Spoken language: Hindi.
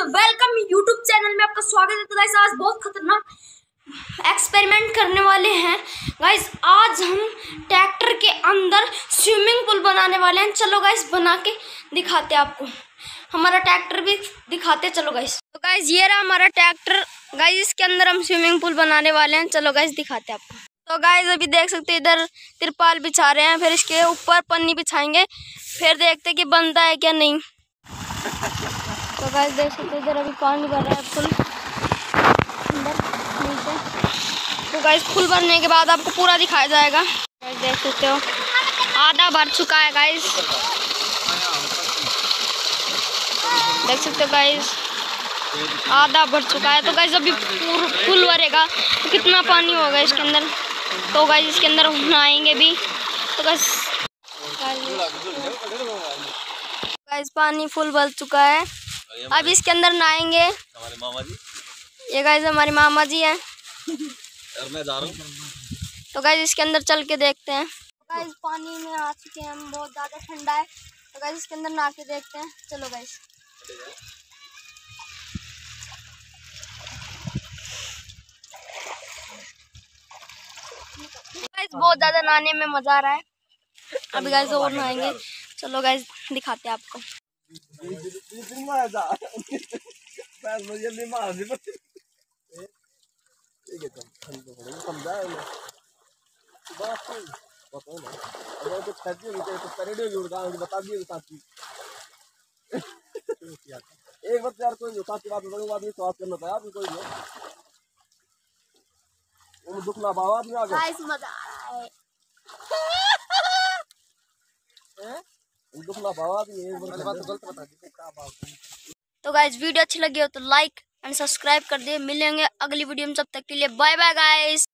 वेलकम यूट्यूब चैनल में आपका स्वागत है। तो गाइस आज बहुत खतरनाक एक्सपेरिमेंट करने वाले हैं गाइस। आज हम ट्रैक्टर के अंदर स्विमिंग पूल बनाने वाले हैं। चलो गाइस बना के दिखाते हैं आपको, हमारा ट्रैक्टर भी दिखाते। चलो गाइस, तो गाइस ये रहा हमारा ट्रैक्टर गाइस, इसके अंदर हम स्विमिंग पूल बनाने वाले हैं। चलो गाइस दिखाते हैं आपको। तो गाइस अभी देख सकते हैं इधर तिरपाल बिछा रहे हैं, फिर इसके ऊपर पन्नी बिछाएंगे, फिर देखते हैं कि बनता है क्या नहीं। तो गाइस देख सकते इधर अभी पानी भर रहा है फुल अंदर नीचे। तो गाइस फुल भरने के बाद आपको पूरा दिखाया जाएगा। गाइस देख सकते हो आधा भर चुका है गाइस, देख सकते हो गाइस आधा भर चुका है। तो गाइस अभी फुल भरेगा तो कितना पानी होगा इसके अंदर। तो गाइस इसके अंदर नहाएंगे भी। तो गाइस पानी फुल भर चुका है, अब इसके अंदर नहाएंगे। हमारे मामा जी, ये गाइस हमारे मामा जी हैं। मैं जा रहा हूँ। तो गाइस इसके अंदर चल के देखते हैं। तो गाइस पानी में आ चुके हैं हम, बहुत ज़्यादा ठंडा है। तो गाइस इसके अंदर नहा के देखते हैं। चलो गाइस बहुत ज़्यादा नहाने में मज़ा आ रहा है। अभी गाइस और नहाएंगे। चलो गाइस दिखाते हैं आपको। एक बात यार, कोई साथ की बात स्वाद करना था यार, कोई दुख ना पावा आदमी आगे। गाइस मजा आ रहा है। दुख ना पावा आदमी, एक बार बात गलत बता दी क्या बात। तो गाइस वीडियो अच्छी लगी हो तो लाइक एंड सब्सक्राइब कर दे। मिलेंगे अगली वीडियो में, तब तक के लिए बाय बाय गाइस।